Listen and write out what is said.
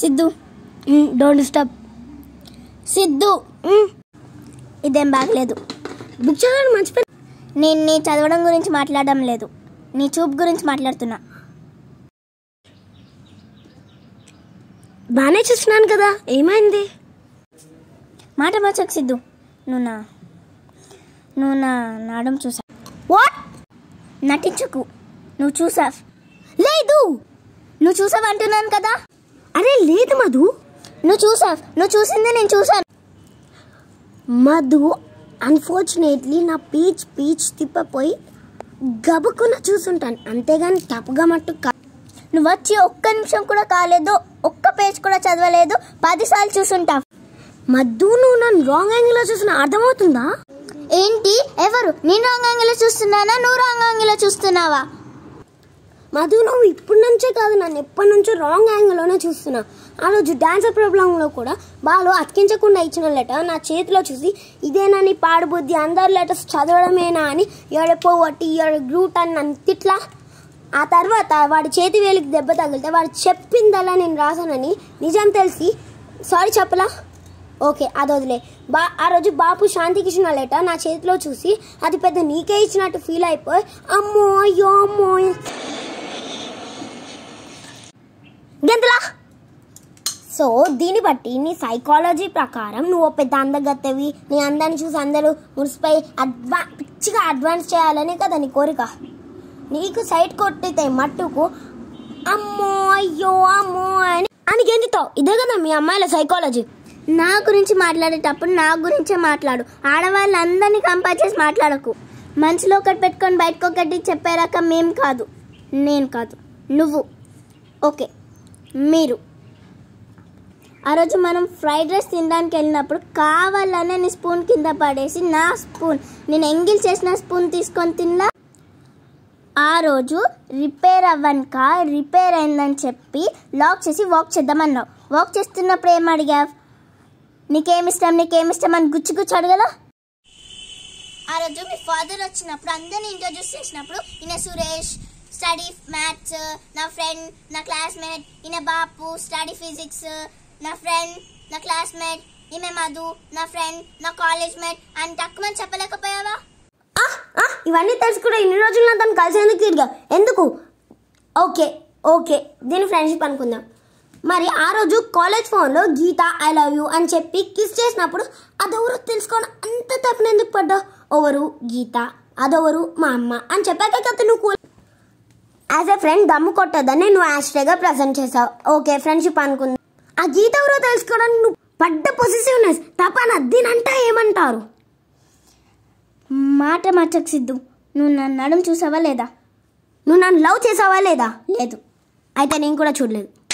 Siddhu don't disturb. Siddhu ఇదేం బాగలేదు. Book చదవడం మర్చిపోయి. నేను నీ చదవడం గురించి మాట్లాడడం లేదు, నీ చూపు గురించి మాట్లాడుతున్నా. బాగానే చూస్తున్నాను కదా, ఏమైంది? మాట మార్చకు సిద్ధు. నువ్వు నా నాడం చూసా. వాట్? నటించకు. నువ్వు చూసావు. లేదు, నువ్వు చూసావు అంటున్నాను కదా. అరే లేదు మధు, నువ్వు చూసావు. నువ్వు చూసింది నేను చూసాను. మధు, అన్ఫార్చునేట్లీ నా పీచ్ తిప్పపోయి గబుక్కున చూసుంటాను, అంతేగాని తప్పుగా మట్టు. నువ్వు వచ్చి ఒక్క నిమిషం కూడా కాలేదు, ఒక్క పేజ్ కూడా చదవలేదు, 10 సార్లు చూసుంటావు. మధు, నువ్వు నన్ను రాంగ్ యాంగిల్లో చూసిన అర్థమవుతుందా? ఏంటి? ఎవరు? నేను రాంగ్ యాంగిల్లో చూస్తున్నానా, నువ్వు రాంగ్ యాంగిల్లో చూస్తున్నావా? మధు, నువ్వు ఇప్పటి నుంచే కాదు, నన్ను ఎప్పటి నుంచో రాంగ్ యాంగిల్లోనే చూస్తున్నా. ఆ రోజు డాన్సర్ ప్రాబ్లంలో కూడా బాలు అతికించకుండా ఇచ్చిన లెటర్ నా చేతిలో చూసి ఇదేనా నీ పాడుబుద్ధి, అందరు లెటర్స్ చదవడమేనా అని ఎడపోవట్టి గ్రూట్ అని నన్ను తిట్లా. ఆ తర్వాత వాడి చేతి వేలికి దెబ్బ తగిలితే వాడు చెప్పిందల్లా నేను రాసానని నిజం తెలిసి సారీ చెప్పలా. ఓకే, అది వదిలే. ఆ రోజు బాపు శాంతికి ఇచ్చిన లెటర్ నా చేతిలో చూసి అది పెద్ద నీకే ఇచ్చినట్టు ఫీల్ అయిపోయి అమ్మో అయ్యో అమ్మో గంతలా. సో దీన్ని బట్టి నీ సైకాలజీ ప్రకారం నువ్వు పెద్ద అందగత్తవి, నీ అందాన్ని చూసి అందరూ మురిసిపోయి పిచ్చిగా అడ్వాన్స్ చేయాలని కదా నీ కోరిక. నీకు సైట్ కొట్టితే మట్టుకు అమ్మో అయ్యో అమ్మో అని గెంతుతావు. ఇదే కదా మీ అమ్మాయిల సైకాలజీ. నా గురించి మాట్లాడేటప్పుడు నా గురించే మాట్లాడు, ఆడవాళ్ళందరినీ కంపేర్ చేసి మాట్లాడకు. మనసులో ఒకటి పెట్టుకొని బయటకు ఒకటి చెప్పే రకం మేం కాదు, నేను కాదు, నువ్వు. ఓకే, మీరు. ఆ రోజు మనం ఫ్రైడ్ రైస్ తినడానికి వెళ్ళినప్పుడు కావాలనే నీ స్పూన్ కింద పడేసి నా స్పూన్, నేను ఎంగిల్ చేసిన స్పూన్ తీసుకొని తిన్నా. ఆ రోజు రిపేర్ రిపేర్ అయిందని చెప్పి లాక్ చేసి వాక్ చేద్దామన్నావు. వాక్ చేస్తున్నప్పుడు ఏం అడిగావు? నీకేమిష్టం అని గుచ్చి అడగలా? ఆ రోజు మీ ఫాదర్ వచ్చినప్పుడు అందరినీ ఇంట్రడ్యూస్ చేసినప్పుడు ఈయన సురేష్ స్టడీ మ్యాథ్స్, నా ఫ్రెండ్ నా క్లాస్మేట్, ఈయన బాపు స్టడీ ఫిజిక్స్, నా ఫ్రెండ్ నా క్లాస్మేట్, ఈమె మధు నా ఫ్రెండ్ నా కాలేజ్ మేట్ అని తక్కువ చెప్పలేకపోయావా? ఇవన్నీ తెలుసు కూడా ఇన్ని రోజులు నా తను కలిసేందుకు తిరిగా ఎందుకు? ఓకే దీని ఫ్రెండ్షిప్ అనుకుందాం. మరి ఆ రోజు కాలేజ్ ఫోన్లో గీత ఐ లవ్ యూ అని చెప్పి కిస్ చేసినప్పుడు అదెవరు తెలుసుకోవడం అంత తప్పున ఎందుకు పడ్డావు? ఎవరు? గీత. అదెవరు? మా అమ్మ అని చెప్పాక కదా నువ్వు యాజ్ ఎ ఫ్రెండ్ దమ్ము కొట్టద్దని నువ్వు యాష్గా ప్రజెంట్ చేసావు. ఓకే, ఫ్రెండ్షిప్ అనుకుందాం. ఆ గీత ఎవరో తెలుసుకోవడానికి నువ్వు పడ్డ పొజిటివ్నెస్ తపన దీనంతా ఏమంటారు? మాట మార్చకు సిద్ధు. నువ్వు నన్ను నడుము చూసావా లేదా? నువ్వు నన్ను లవ్ చేసావా లేదా? లేదు. అయితే నేను కూడా చూడలేదు.